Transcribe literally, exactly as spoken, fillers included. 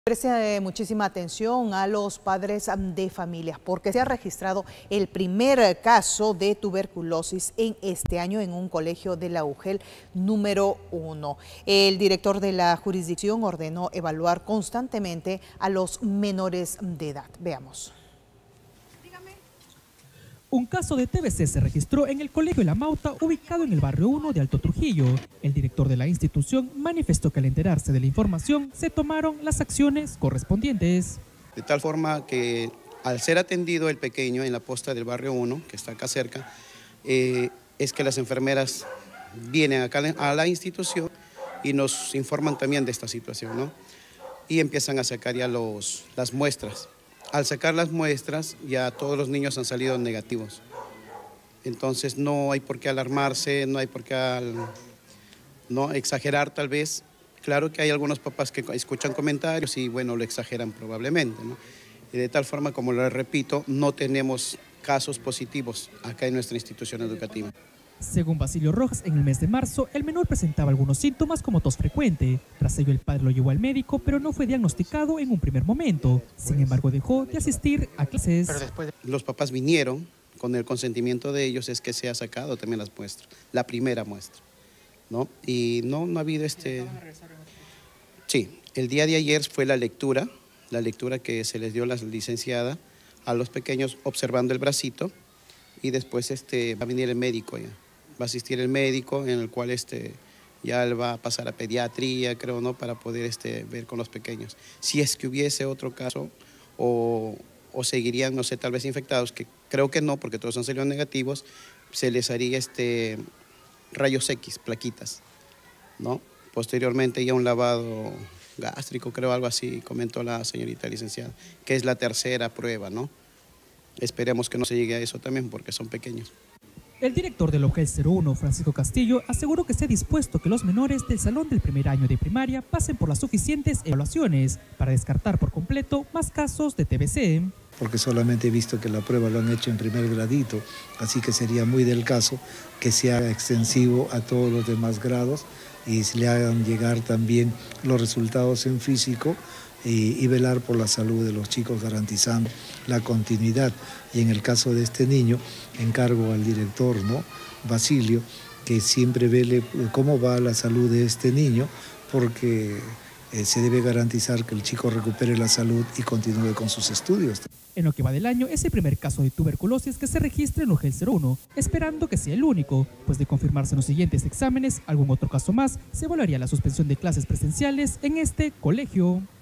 Preste muchísima atención a los padres de familias porque se ha registrado el primer caso de tuberculosis en este año en un colegio de la UGEL número uno. El director de la jurisdicción ordenó evaluar constantemente a los menores de edad. Veamos. Un caso de T B C se registró en el Colegio La Mauta, ubicado en el barrio uno de Alto Trujillo. El director de la institución manifestó que al enterarse de la información se tomaron las acciones correspondientes. De tal forma que al ser atendido el pequeño en la posta del barrio uno, que está acá cerca, eh, es que las enfermeras vienen acá a la institución y nos informan también de esta situación, ¿no? Y empiezan a sacar ya los, las muestras. Al sacar las muestras, ya todos los niños han salido negativos. Entonces no hay por qué alarmarse, no hay por qué al, no exagerar tal vez. Claro que hay algunos papás que escuchan comentarios y bueno, lo exageran probablemente, ¿no? Y de tal forma, como les repito, no tenemos casos positivos acá en nuestra institución educativa. Según Basilio Rojas, en el mes de marzo, el menor presentaba algunos síntomas como tos frecuente. Tras ello, el padre lo llevó al médico, pero no fue diagnosticado en un primer momento. Sin embargo, dejó de asistir a clases. Los papás vinieron, con el consentimiento de ellos es que se ha sacado también las muestras, la primera muestra, ¿no? Y no, no ha habido este... Sí, el día de ayer fue la lectura, la lectura que se les dio la licenciada a los pequeños observando el bracito y después este, va a venir el médico ya. Va a asistir el médico en el cual este, ya él va a pasar a pediatría, creo, ¿no? Para poder este, ver con los pequeños. Si es que hubiese otro caso o, o seguirían, no sé, tal vez infectados, que creo que no, porque todos han salido negativos, se les haría este, rayos X, plaquitas, ¿no? Posteriormente ya un lavado gástrico, creo, algo así, comentó la señorita licenciada, que es la tercera prueba, ¿no? Esperemos que no se llegue a eso también, porque son pequeños. El director del UGEL cero uno, Francisco Castillo, aseguró que está dispuesto que los menores del salón del primer año de primaria pasen por las suficientes evaluaciones para descartar por completo más casos de T B C. Porque solamente he visto que la prueba lo han hecho en primer gradito, así que sería muy del caso que se haga extensivo a todos los demás grados y se le hagan llegar también los resultados en físico y, y velar por la salud de los chicos, garantizando la continuidad. Y en el caso de este niño, encargo al director, ¿no?, Basilio, que siempre vele cómo va la salud de este niño, porque eh, se debe garantizar que el chico recupere la salud y continúe con sus estudios. En lo que va del año, es el primer caso de tuberculosis que se registra en UGEL cero uno, esperando que sea el único, pues de confirmarse en los siguientes exámenes algún otro caso más, se evaluaría la suspensión de clases presenciales en este colegio.